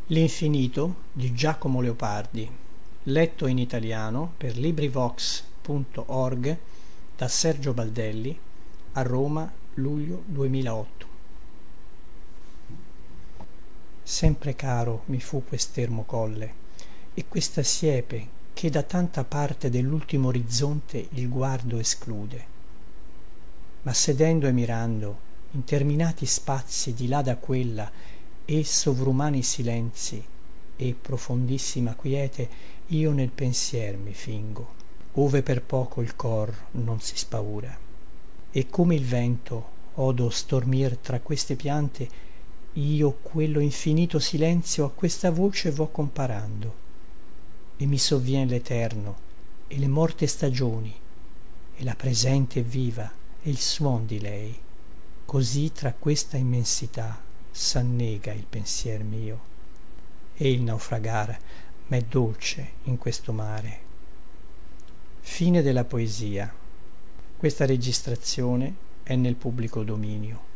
L'infinito di Giacomo Leopardi, letto in italiano per LibriVox.org da Sergio Baldelli, a Roma, luglio 2008. Sempre caro mi fu quest'ermo colle e questa siepe che da tanta parte dell'ultimo orizzonte il guardo esclude. Ma sedendo e mirando interminati spazi di là da quella e sovrumani silenzi e profondissima quiete, io nel pensier mi fingo, ove per poco il cor non si spaura. E come il vento odo stormir tra queste piante, io quello infinito silenzio a questa voce vo comparando, e mi sovvien l'eterno e le morte stagioni e la presente e viva e il suon di lei. Così tra questa immensità s'annega il pensier mio e il naufragar m'è dolce in questo mare. Fine della poesia. Questa registrazione è nel pubblico dominio.